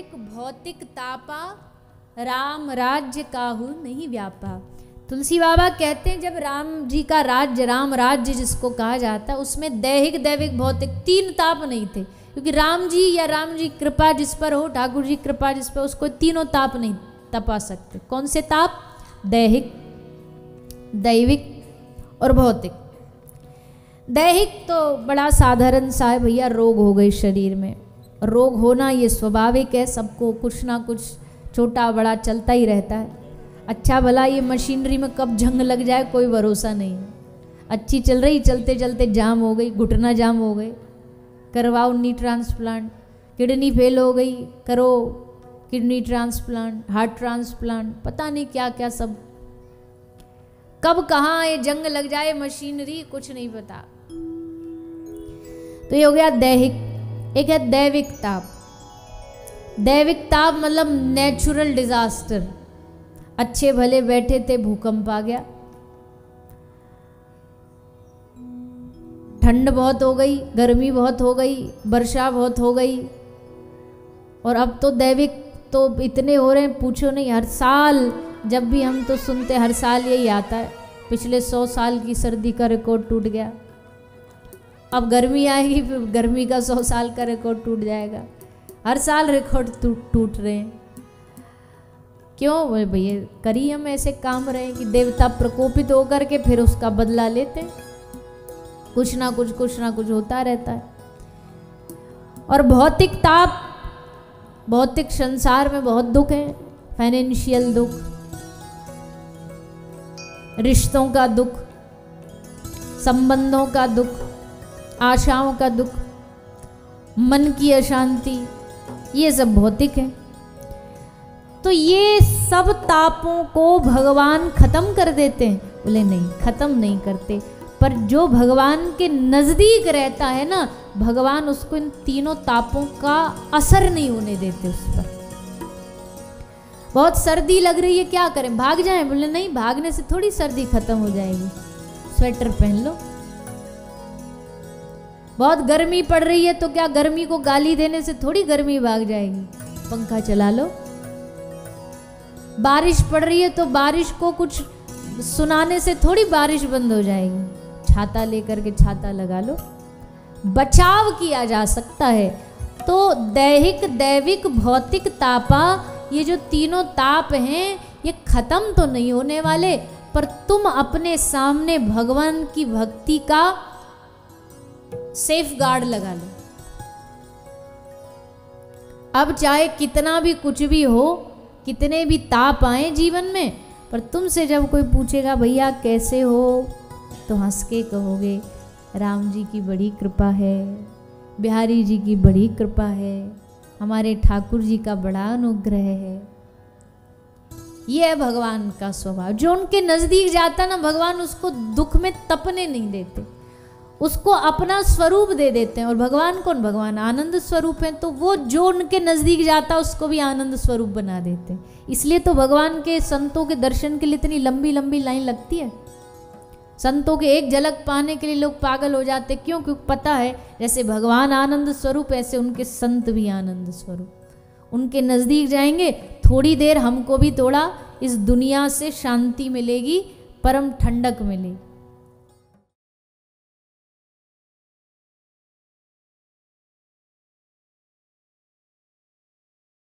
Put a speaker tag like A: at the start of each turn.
A: दैविक भौतिक तापा राम राज्य काहू नहीं व्यापा। तुलसी बाबा कहते हैं जब राम जी का राज्य, राम राज्य जिसको कहा जाता है, उसमें दैहिक दैविक भौतिक तीन ताप नहीं थे, क्योंकि राम जी या राम जी कृपा जिस पर हो, ठाकुर जी कृपा जिस पर, उसको तीनों ताप नहीं तपा सकते। कौन से ताप? दैहिक, दैविक और भौतिक। दैहिक तो बड़ा साधारण सा है भैया, रोग हो गए शरीर में। रोग होना ये स्वाभाविक है, सबको कुछ ना कुछ छोटा बड़ा चलता ही रहता है। अच्छा भला ये मशीनरी में कब जंग लग जाए कोई भरोसा नहीं है। अच्छी चल रही, चलते चलते जाम हो गई, घुटना जाम हो गए, करवाओ नी ट्रांसप्लांट। किडनी फेल हो गई, करो किडनी ट्रांसप्लांट, हार्ट ट्रांसप्लांट, पता नहीं क्या क्या सब। कब कहाँ ये जंग लग जाए मशीनरी, कुछ नहीं पता। तो ये हो गया दैहिक। एक है दैविक ताप। दैविक ताप मतलब नेचुरल डिजास्टर। अच्छे भले बैठे थे, भूकंप आ गया, ठंड बहुत हो गई, गर्मी बहुत हो गई, वर्षा बहुत हो गई। और अब तो दैविक तो इतने हो रहे हैं पूछो नहीं। हर साल जब भी हम तो सुनते, हर साल यही आता है, पिछले 100 साल की सर्दी का रिकॉर्ड टूट गया। अब गर्मी आएगी, फिर गर्मी का 100 साल का रिकॉर्ड टूट जाएगा। हर साल रिकॉर्ड टूट रहे हैं। क्यों भैया? करी हम ऐसे काम रहे कि देवता प्रकोपित होकर के फिर उसका बदला लेते। कुछ ना कुछ होता रहता है। और भौतिक ताप, भौतिक संसार में बहुत दुख है। फाइनेंशियल दुख, रिश्तों का दुख, संबंधों का दुख, आशाओं का दुख, मन की अशांति, ये सब भौतिक है। तो ये सब तापों को भगवान खत्म कर देते हैं? बोले नहीं, खत्म नहीं करते। पर जो भगवान के नजदीक रहता है ना, भगवान उसको इन तीनों तापों का असर नहीं होने देते उस पर। बहुत सर्दी लग रही है, क्या करें? भाग जाएं? बोले नहीं, भागने से थोड़ी सर्दी खत्म हो जाएगी, स्वेटर पहन लो। बहुत गर्मी पड़ रही है तो क्या गर्मी को गाली देने से थोड़ी गर्मी भाग जाएगी? पंखा चला लो। बारिश पड़ रही है तो बारिश को कुछ सुनाने से थोड़ी बारिश बंद हो जाएगी। छाता लेकर के छाता लगा लो, बचाव किया जा सकता है। तो दैहिक दैविक भौतिक तापा, ये जो तीनों ताप हैं ये खत्म तो नहीं होने वाले, पर तुम अपने सामने भगवान की भक्ति का सेफ गार्ड लगा लो। अब चाहे कितना भी कुछ भी हो, कितने भी ताप आए जीवन में, पर तुमसे जब कोई पूछेगा भैया कैसे हो, तो हंस के कहोगे राम जी की बड़ी कृपा है, बिहारी जी की बड़ी कृपा है, हमारे ठाकुर जी का बड़ा अनुग्रह है। ये है भगवान का स्वभाव। जो उनके नजदीक जाता ना, भगवान उसको दुख में तपने नहीं देते, उसको अपना स्वरूप दे देते हैं। और भगवान कौन? भगवान आनंद स्वरूप है। तो वो जो उनके नजदीक जाता उसको भी आनंद स्वरूप बना देते हैं। इसलिए तो भगवान के संतों के दर्शन के लिए इतनी लंबी लंबी लाइन लगती है। संतों के एक झलक पाने के लिए लोग पागल हो जाते। क्यों? क्योंकि पता है जैसे भगवान आनंद स्वरूप, ऐसे उनके संत भी आनंद स्वरूप। उनके नजदीक जाएंगे, थोड़ी देर हमको भी थोड़ा इस दुनिया से शांति मिलेगी, परम ठंडक मिलेगी।